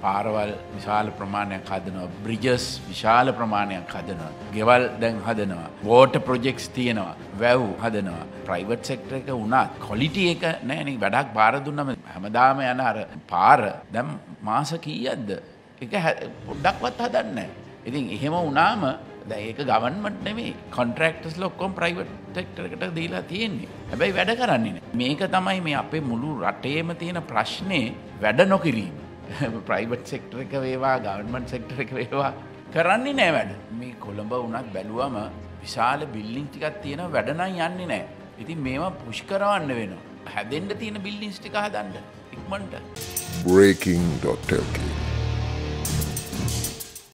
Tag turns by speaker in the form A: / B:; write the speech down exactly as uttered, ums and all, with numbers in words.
A: පාරවල් විශාල ප්‍රමාණයක් හදනවා, බ්‍රිජස් විශාල ප්‍රමාණයක් හදනවා, ගෙවල් දැන් හදනවා, වෝටර් ප්‍රොජෙක්ට්ස් තියෙනවා, වැව් හදනවා. ප්‍රයිවට් සෙක්ටර් එක උනත් ක්වොලිටි එක නැහැනේ. වැඩක් බාර දුන්නම හැමදාම යන අර පාර දැන් මාස කීයක්ද? ඒක පොඩ්ඩක්වත් හදන්නේ නැහැ. ඉතින් එහෙම වුණාම දැන් ඒක ගවර්න්මන්ට් නෙමෙයි, කොන්ට්‍රැක්ටර්ස්ලා ඔක්කොම ප්‍රයිවට් සෙක්ටර් එකට දීලා තියෙන්නේ. හැබැයි වැඩ කරන්නේ නැහැ. මේක තමයි මේ අපේ මුළු රටේම තියෙන ප්‍රශ්නේ, වැඩ නොකිරීම. ප්‍රයිවට් සෙක්ටර් එක වේවා ගවර්න්මන්ට් සෙක්ටර් එක වේවා කරන්නේ නැහැ වැඩ. මේ කොළඹ වුණත් බැලුවම විශාල බිල්ඩින් ටිකක් තියෙනවා, වැඩ නම් යන්නේ නැහැ. ඉතින් මේවා පුෂ් කරවන්න වෙනවා. හැදෙන්න තියෙන බිල්ඩින්ස් ටික හදන්න ඉක්මනට.
B: Breaking.lk